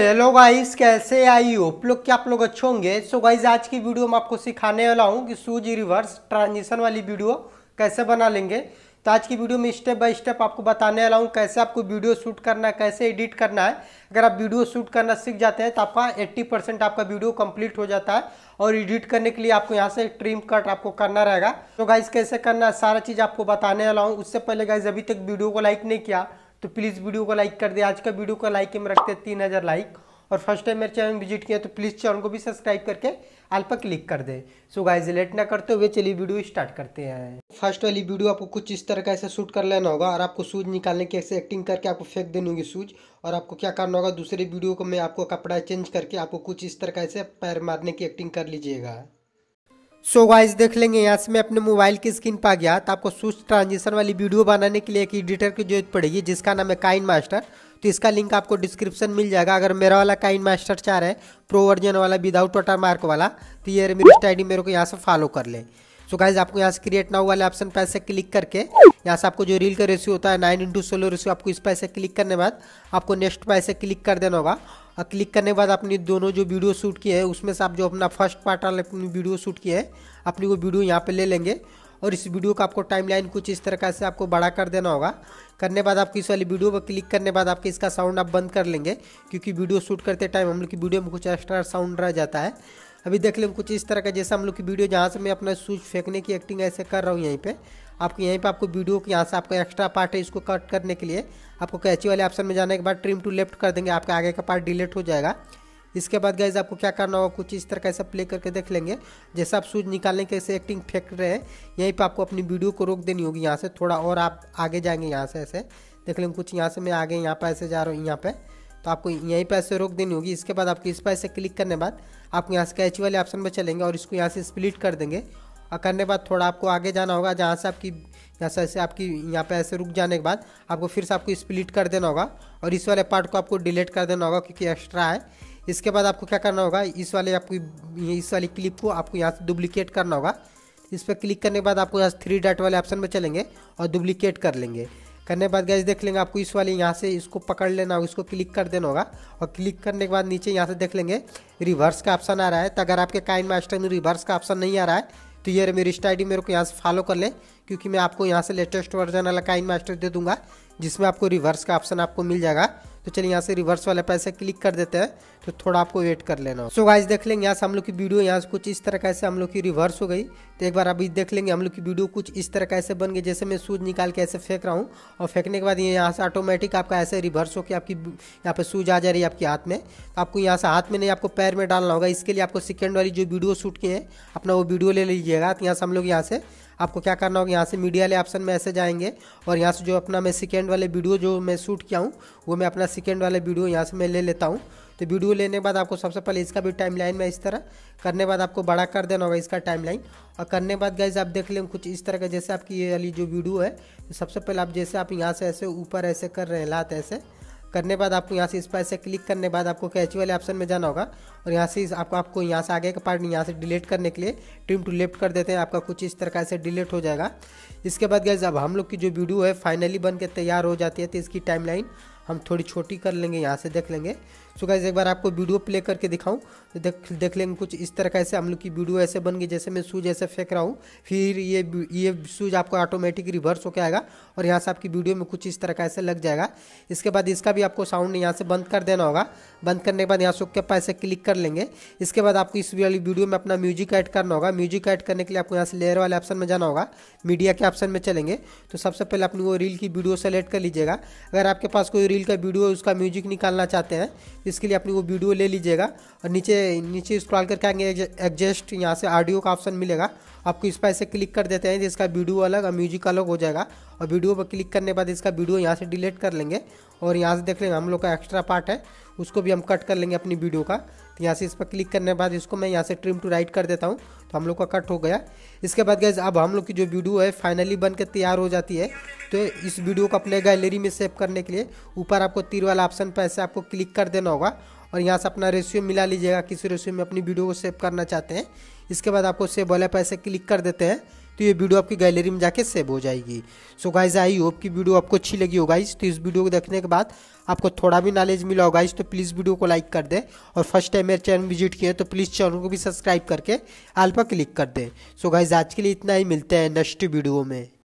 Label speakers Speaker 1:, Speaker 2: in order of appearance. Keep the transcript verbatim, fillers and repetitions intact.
Speaker 1: Hello guys, कैसे I hope लोग कि आप लोग अच्छे होंगे। सो गाइस, आज की वीडियो में आपको सिखाने वाला हूँ कि सूज रिवर्स ट्रांजिशन वाली वीडियो कैसे बना लेंगे। तो आज की वीडियो में स्टेप बाय स्टेप आपको बताने वाला हूँ कैसे आपको वीडियो शूट करना है, कैसे एडिट करना है। अगर आप वीडियो शूट करना सीख जाते हैं तो आपका अस्सी परसेंट आपका वीडियो कंप्लीट हो जाता है। और एडिट करने के लिए आपको यहाँ से ट्रिम कट आपको करना रहेगा। तो गाइस कैसे करना है सारा चीज़ आपको बताने वाला हूँ। उससे पहले गाइस अभी तक वीडियो को लाइक नहीं किया तो प्लीज़ वीडियो को लाइक कर दे। आज का वीडियो का लाइक में रखते हैं तीन हज़ार लाइक। और फर्स्ट टाइम मेरे चैनल विजिट किया तो प्लीज़ चैनल को भी सब्सक्राइब करके ऑल पर क्लिक कर दे। सो गाइस लेट ना करते हुए चलिए वीडियो स्टार्ट करते हैं। फर्स्ट वाली वीडियो आपको कुछ इस तरह का ऐसे शूट कर लेना होगा और आपको शूज निकालने की ऐसे एक्टिंग करके आपको फेंक देनी होगी शूज। और आपको क्या करना होगा, दूसरी वीडियो को मैं आपको कपड़ा चेंज करके आपको कुछ इस तरह का ऐसे पैर मारने की एक्टिंग कर लीजिएगा। सो गाइस देख लेंगे, यहाँ से मैं अपने मोबाइल की स्क्रीन पर आ गया। तो आपको शूज ट्रांजिशन वाली वीडियो बनाने के लिए एक एडिटर की जरूरत पड़ेगी जिसका नाम है काइन मास्टर। तो इसका लिंक आपको डिस्क्रिप्शन मिल जाएगा। अगर मेरा वाला काइन मास्टर चाह रहे हैं प्रो वर्जन वाला विदाउट वाटर मार्क वाला, तो ये मेरी स्टडी मेरे को यहाँ से फॉलो कर ले। सो गाइस आपको यहाँ से क्रिएट नाउ वाले ऑप्शन पर ऐसे क्लिक करके यहाँ से आपको जो रील का रेशियो होता है नाइन इंटू सोलह रेशियो, आपको इस पर ऐसे क्लिक करने के बाद आपको नेक्स्ट पर ऐसे क्लिक कर देना होगा। और क्लिक करने के बाद अपनी दोनों जो वीडियो शूट किए हैं उसमें से आप जो अपना फर्स्ट पार्ट वाला अपनी वीडियो शूट किए हैं अपनी वो वीडियो यहाँ पे ले लेंगे। और इस वीडियो का आपको टाइमलाइन कुछ इस तरह से आपको बड़ा कर देना होगा। करने बाद आपको इस वाली वीडियो पर क्लिक करने बाद आपके इसका साउंड आप बंद कर लेंगे, क्योंकि वीडियो शूट करते टाइम हम लोग की वीडियो में कुछ एक्स्ट्रा साउंड रह जाता है। अभी देख लें कुछ इस तरह का, जैसे हम लोग की वीडियो जहाँ से मैं अपना शूज फेंकने की एक्टिंग ऐसे कर रहा हूँ यहीं पे आपको यहीं पे आपको वीडियो के यहाँ से आपका एक्स्ट्रा पार्ट है इसको कट करने के लिए आपको कैची वाले ऑप्शन में जाने के बाद ट्रिम टू लेफ्ट कर देंगे, आपका आगे का पार्ट डिलीट हो जाएगा। इसके बाद गाइज आपको क्या करना होगा, कुछ इस तरह का ऐसा प्ले करके देख लेंगे। जैसे आप शूज निकालने के ऐसे एक्टिंग फेंक रहे हैं यहीं पे आपको अपनी वीडियो को रोक देनी होगी। यहाँ से थोड़ा और आप आगे जाएंगे, यहाँ से ऐसे देख लेंगे कुछ यहाँ से मैं आगे यहाँ पे ऐसे जा रहा हूँ यहाँ पे, तो आपको यहीं पे ऐसे रोक देनी होगी। इसके बाद आपको इस पर ऐसे क्लिक करने बाद आपको यहाँ से कैची वाले ऑप्शन में चलेंगे और इसको यहाँ से स्प्लिट कर देंगे। और करने बाद थोड़ा आपको आगे जाना होगा, जहाँ से आपकी यहाँ से ऐसे आपकी यहाँ पे ऐसे रुक जाने के बाद आपको फिर से आपको स्प्लिट कर देना होगा और इस वाले पार्ट को आपको डिलीट कर देना होगा क्योंकि एक्स्ट्रा है। इसके बाद आपको क्या करना होगा, इस वाले आपकी इस वाली क्लिप को आपको यहाँ से डुप्लीकेट करना होगा। इस पर क्लिक करने के बाद आपको यहाँ से थ्री डॉट वाले ऑप्शन में चलेंगे और डुप्लीकेट कर लेंगे। करने के बाद गैस देख लेंगे आपको इस वाले यहाँ से इसको पकड़ लेना होगा, इसको क्लिक कर देना होगा। और क्लिक करने के बाद नीचे यहाँ से देख लेंगे रिवर्स का ऑप्शन आ रहा है। तो अगर आपके काइन मास्टर में रिवर्स का ऑप्शन नहीं आ रहा है तो ये मेरी इंस्टा आई डी मेरे को यहाँ से फॉलो कर लें, क्योंकि मैं आपको यहाँ से लेटेस्ट वर्जन वाला काइन मास्टर दे दूंगा जिसमें आपको रिवर्स का ऑप्शन आपको मिल जाएगा। तो चलिए यहाँ से रिवर्स वाले पे ऐसे क्लिक कर देते हैं, तो थोड़ा आपको वेट कर लेना हो। सो गाइस देख लेंगे यहाँ से हम लोग की वीडियो यहाँ से कुछ इस तरह का ऐसे हम लोग की रिवर्स हो गई। तो एक बार अभी देख लेंगे हम लोग की वीडियो कुछ इस तरह का ऐसे बन गई, जैसे मैं शूज निकाल के ऐसे फेंक रहा हूँ और फेंकने के बाद ये यहाँ से ऑटोमेटिक आपका ऐसे रिवर्स होकर आपकी यहाँ पे शूज आ जा रही है आपके हाथ में। तो आपको यहाँ से हाथ में नहीं आपको पैर में डालना होगा। इसके लिए आपको सेकेंड वाली जो वीडियो शूट किए हैं अपना वो वीडियो ले लीजिएगा। तो यहाँ से हम लोग यहाँ से आपको क्या करना होगा, यहाँ से मीडिया वाले ऑप्शन में ऐसे जाएंगे और यहाँ से जो अपना मैं सेकेंड वाले वीडियो जो मैं शूट किया हूँ वो मैं अपना सेकेंड वाले वीडियो यहाँ से मैं ले लेता हूँ। तो वीडियो लेने के बाद आपको सबसे पहले इसका भी टाइमलाइन में इस तरह करने बाद आपको बड़ा कर देना होगा इसका टाइमलाइन। और करने बाद गाइस आप देख लेंगे कुछ इस तरह का, जैसे आपकी ये वाली जो वीडियो है तो सबसे पहले आप जैसे आप यहाँ से ऐसे ऊपर ऐसे कर रहे हैं लात ऐसे करने बाद आपको यहाँ से इस पर ऐसे क्लिक करने बाद आपको कैची वाले ऑप्शन में जाना होगा और यहाँ से आपको आपको यहाँ से आगे का पार्ट यहाँ से डिलीट करने के लिए ट्रिम टू लेफ्ट कर देते हैं, आपका कुछ इस तरह का ऐसे डिलीट हो जाएगा। इसके बाद गाइस अब हम लोग की जो वीडियो है फाइनली बन के तैयार हो जाती है, तो इसकी टाइमलाइन हम थोड़ी छोटी कर लेंगे, यहाँ से देख लेंगे। सो गाइस एक बार आपको वीडियो प्ले करके दिखाऊं तो देख देख लेंगे कुछ इस तरह का ऐसे हम लोग की वीडियो ऐसे बन गई, जैसे मैं शूज ऐसे फेंक रहा हूँ फिर ये ये शूज आपको ऑटोमेटिक रिवर्स होकर आएगा और यहाँ से आपकी वीडियो में कुछ इस तरह का ऐसे लग जाएगा। इसके बाद इसका भी आपको साउंड यहाँ से बंद कर देना होगा। बंद करने के बाद यहाँ से ओके पर ऐसे क्लिक कर लेंगे। इसके बाद आपको इस वाली वीडियो में अपना म्यूजिक ऐड करना होगा। म्यूजिक ऐड करने के लिए आपको यहाँ से लेयर वाले ऑप्शन में जाना होगा, मीडिया के ऑप्शन में चलेंगे। तो सबसे पहले अपनी वो रील की वीडियो सेलेक्ट कर लीजिएगा। अगर आपके पास कोई रील का वीडियो है उसका म्यूजिक निकालना चाहते हैं इसके लिए अपनी वो वीडियो ले लीजिएगा और नीचे नीचे स्क्रॉल करके आएंगे एडजस्ट, यहाँ से ऑडियो का ऑप्शन मिलेगा, आपको इस पर ऐसे क्लिक कर देते हैं जिसका वीडियो अलग और म्यूजिक अलग हो जाएगा। और वीडियो पर क्लिक करने के बाद इसका वीडियो यहाँ से डिलीट कर लेंगे और यहाँ से देख लेंगे हम लोग का एक्स्ट्रा पार्ट है उसको भी हम कट कर लेंगे अपनी वीडियो का। तो यहाँ से इस पर क्लिक करने के बाद इसको मैं यहाँ से ट्रिम टू राइट कर देता हूँ, तो हम लोग का कट हो गया। इसके बाद गाइस अब हम लोग की जो वीडियो है फाइनली बन के तैयार हो जाती है। तो इस वीडियो को अपने गैलरी में सेव करने के लिए ऊपर आपको तीर वाला ऑप्शन पर ऐसे आपको क्लिक कर देना होगा और यहाँ से अपना रेशियो मिला लीजिएगा, किस रेशियो में अपनी वीडियो को सेव करना चाहते हैं। इसके बाद आपको सेव वाले पर ऐसे क्लिक कर देते हैं। तो ये वीडियो आपकी गैलरी में जाके सेव हो जाएगी। सो गाइज आई होप कि वीडियो आपको अच्छी लगी हो गाइज। तो इस वीडियो को देखने के बाद आपको थोड़ा भी नॉलेज मिला हो गाइज तो प्लीज़ वीडियो को लाइक कर दे, और फर्स्ट टाइम मेरे चैनल विजिट किए तो प्लीज़ चैनल को भी सब्सक्राइब करके ऑल पर क्लिक कर दे। सो गाइज आज के लिए इतना ही, मिलते हैं नेक्स्ट वीडियो में।